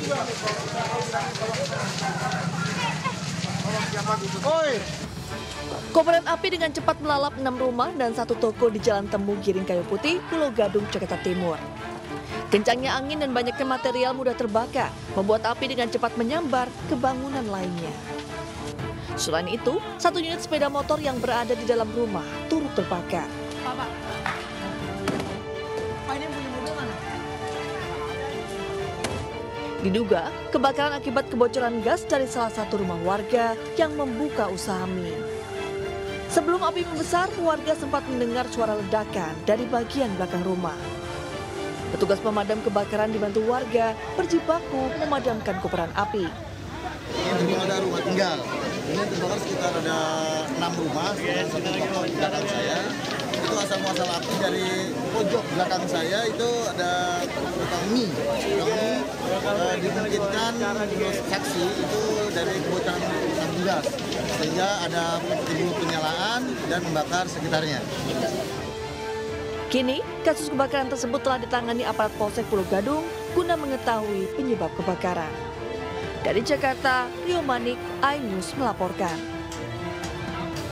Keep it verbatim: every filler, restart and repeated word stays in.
Kobaran api dengan cepat melalap enam rumah dan satu toko di Jalan Temu Giring Kayu Putih, Pulau Gadung, Jakarta Timur. Kencangnya angin dan banyaknya material mudah terbakar, membuat api dengan cepat menyambar ke bangunan lainnya. Selain itu, satu unit sepeda motor yang berada di dalam rumah turut terbakar. Pak, ini punya mobil mana? Diduga, kebakaran akibat kebocoran gas dari salah satu rumah warga yang membuka usaha mie. Sebelum api membesar, warga sempat mendengar suara ledakan dari bagian belakang rumah. Petugas pemadam kebakaran dibantu warga berjibaku memadamkan kobaran api. Ini ada rumah tinggal. Ini terbakar sekitar ada enam rumah, satu toko di belakang saya. Itu asal muasal api dari pojok belakang saya itu ada tukang mie. Tukang mie uh, dimungkinkan menurut saksi itu dari kebocoran tabung gas, sehingga ada timbul penyalaan dan membakar sekitarnya. Kini, kasus kebakaran tersebut telah ditangani aparat Polsek Pulau Gadung guna mengetahui penyebab kebakaran. Dari Jakarta, Rio Manik, iNews melaporkan.